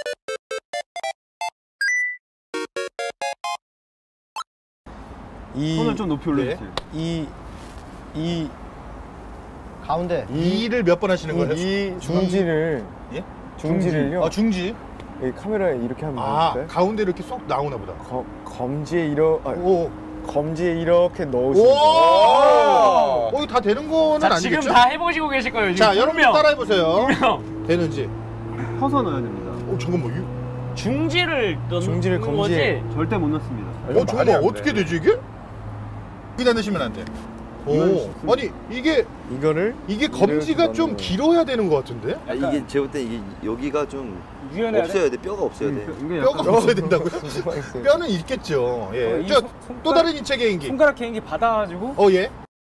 손을 좀 높이 올려주세요. 이 가운데. 이를 몇 번 하시는 거예요? 이 중지를 예? 중지를요. 중지. 여기 카메라에 이렇게 하면 될까요? 가운데 이렇게 쏙 나오나 보다. 검지에 오. 검지에 이렇게 넣으시면 오! 이거 다 되는 거는 자, 아니겠죠? 지금 다 해보시고 계실 거예요. 자, 여러분 따라해 보세요. 분명 되는지. 퍼서 넣어야 됩니다. 잠깐만. 중지를 넣는 중지를 검지에. 거지? 절대 못 넣습니다. 잠깐만. 어떻게 되지 이게? 여기다 넣으시면 안 돼. 아니 이게 검지가 좀 길어야 되는 것 같은데? 이게 제가 볼 때 이게 여기가 좀 유연해야 없어야 돼. 뼈가 없어야 돼. 뼈가 없어야 된다고요? 뼈는 있겠죠. 예. 또 다른 인체 개인기. 손가락 개인기 받아가지고 예.